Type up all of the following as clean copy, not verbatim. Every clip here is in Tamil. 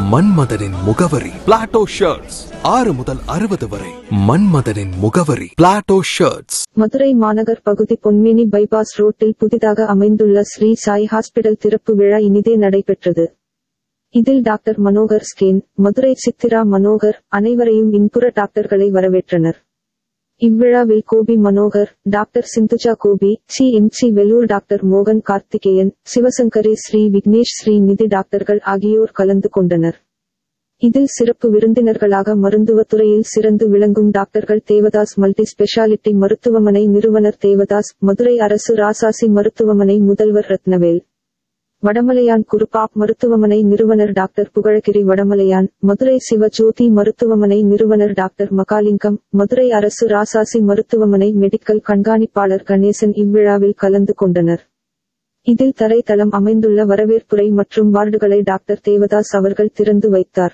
மன்மதனின் முகவரி பிளாட்டோ ஷர்ட்ஸ் 6 முதல் 60 வரை. மன்மதனின் முகவரி பிளாட்டோ ஷர்ட்ஸ். மதுரை மாநகர் பகுதி பொன்மேனி பைபாஸ் ரோட்டில் புதிதாக அமைந்துள்ள ஸ்ரீ சாய் ஹாஸ்பிடல் திறப்பு விழா இனிதே நடைபெற்றது. இதில் டாக்டர் மனோகர் ஸ்கேன், மதுரை சித்திரா மனோகர் அனைவரையும் இன்புற டாக்டர்களை வரவேற்றனர். இவ்விழாவில் Gopi Manohar, doctor Sindhuja Gopi, CMC Vellore doctor மோகன் கார்த்திகேயன், சிவசங்கரி ஸ்ரீ விக்னேஷ் ஸ்ரீ நிதி டாக்டர்கள் ஆகியோர் கலந்து கொண்டனர். இதில் சிறப்பு விருந்தினர்களாக மருத்துவத்துறையில் சிறந்து விளங்கும் டாக்டர்கள் தேவதாஸ் மல்டி ஸ்பெஷாலிட்டி மருத்துவமனை நிறுவனர் தேவதாஸ், மதுரை அரசு ராசாசி மருத்துவமனை முதல்வர் ரத்னவேல், வடமலையான் குருபாப் மருத்துவமனை நிறுவனர் டாக்டர் புகழகிரி வடமலையான், மதுரை சிவஜோதி மருத்துவமனை நிறுவனர் டாக்டர் மகாலிங்கம், மதுரை அரசு ராசாசி மருத்துவமனை மெடிக்கல் கண்காணிப்பாளர் கணேசன் இவ்விழாவில் கலந்து கொண்டனர். இதில் தரைத்தளம் அமைந்துள்ள வரவேற்புரை மற்றும் வார்டுகளை டாக்டர் தேவதாஸ் அவர்கள் திறந்து வைத்தார்.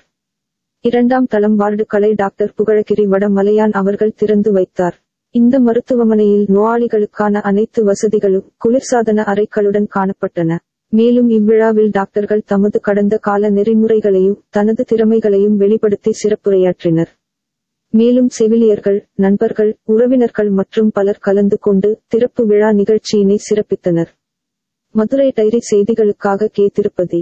2ஆம் தளம் வார்டுகளை டாக்டர் புகழகிரி வடமலையான் அவர்கள் திறந்து வைத்தார். இந்த மருத்துவமனையில் நோயாளிகளுக்கான அனைத்து வசதிகளும் குளிர்சாதன அறைகளுடன் காணப்பட்டன. மேலும் இவ்விழாவில் டாக்டர்கள் தமது கடந்த கால நெறிமுறைகளையும் தனது திறமைகளையும் வெளிப்படுத்தி சிறப்புரையாற்றினர். மேலும் செவிலியர்கள், நண்பர்கள், உறவினர்கள் மற்றும் பலர் கலந்து கொண்டு திறப்பு விழா நிகழ்ச்சியினை சிறப்பித்தனர். மதுரை டைரி செய்திகளுக்காக K. Tirupathi.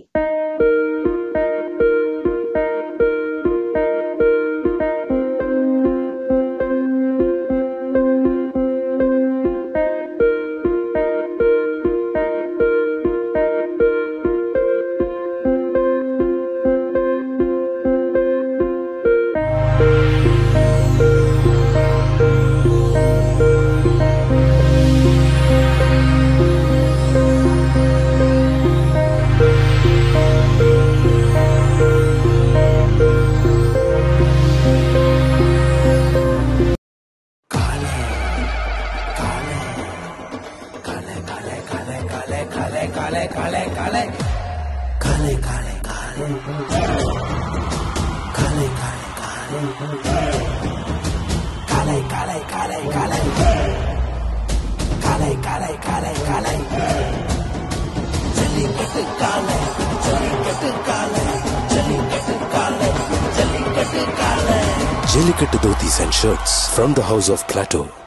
Jellicate Dhotis and Shirts from the House of Plateau.